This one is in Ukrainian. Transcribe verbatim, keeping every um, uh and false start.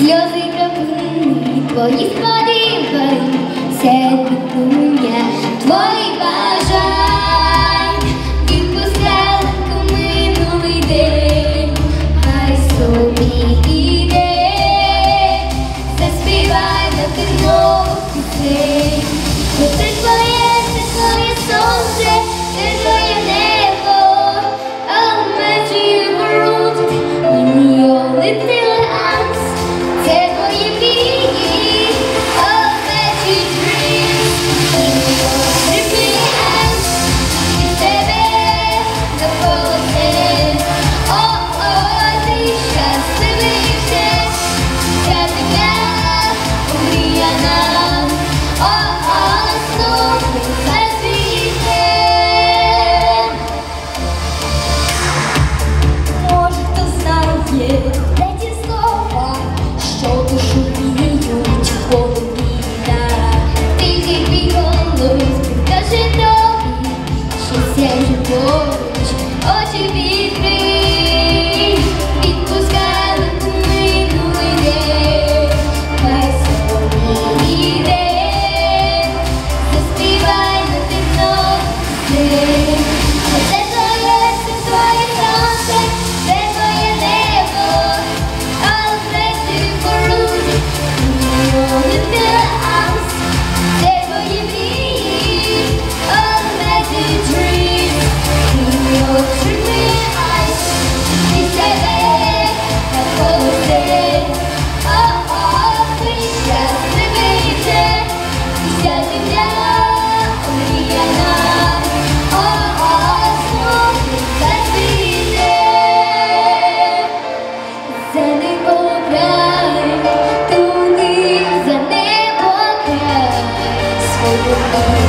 сльози краплини, твої сподівань, все питання твоїх бажань. Відпускалку минулий день, хай собі іде, заспівай на ти нову пісень. Бо це твоє, це твоє сонце, це твоє небо, I'll meet you world in your little arms. Це твої мрії, I'll meet you dreams in your dreamy arms. Від тебе заполоне, о-о, ти щасливий вже, ця земля омріяна, о-о, знову зацвіте. Може, хто знає, де ті слова, що душу гріють полум'я. Тільки твій голос каже тобі, що сяє поруч, очі відкрий. Відпускалку минулий день, хай собі іде, заспівай на ти нову пісень. Це твоє, це твоє сонце, це твоє небо, I'll meet you world in your little arms. Це твої мрії, I'll meet you dreams in your dreamy eyes. Від тебе заполоне, о-о, ти щасливий вже, вся земля омріяна, о-о, знову зацвіте. За небо край, туди за небо край, свобода.